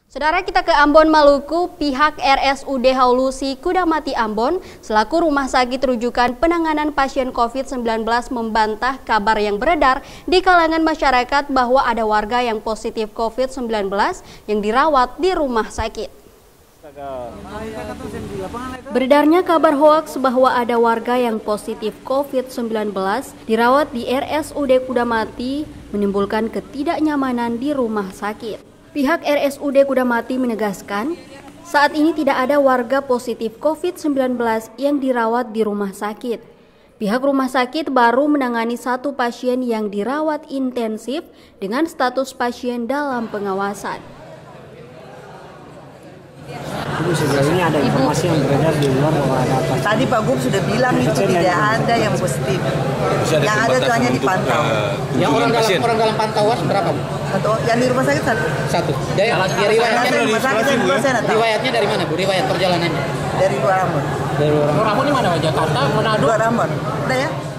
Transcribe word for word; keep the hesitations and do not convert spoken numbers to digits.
Saudara, kita ke Ambon, Maluku. Pihak R S U D Haulusi Kudamati Ambon selaku rumah sakit rujukan penanganan pasien COVID sembilan belas membantah kabar yang beredar di kalangan masyarakat bahwa ada warga yang positif COVID sembilan belas yang dirawat di rumah sakit. Beredarnya kabar hoaks bahwa ada warga yang positif COVID sembilan belas dirawat di R S U D Kudamati menimbulkan ketidaknyamanan di rumah sakit. Pihak R S U D Kudamati menegaskan, saat ini tidak ada warga positif COVID sembilan belas yang dirawat di rumah sakit. Pihak rumah sakit baru menangani satu pasien yang dirawat intensif dengan status pasien dalam pengawasan. Ibu, sejauh ini ada informasi yang beredar di luar bahwa ada apa? Tadi Pak Gub sudah bilang itu tidak ada yang positif. Yang ada itu hanya dipantau. Yang orang dalam orang dalam pantauan berapa, Bu? Satu, yang di rumah sakit satu. Satu. Jadi riwayatnya dari rumah sakit yang dua saya tahu. Riwayatnya dari mana, Bu? Riwayat perjalanannya? Dari luar Ambon. Dari luar Ambon. Ambon di mana, Jakarta, Manado? Luar Ambon. Udah ya?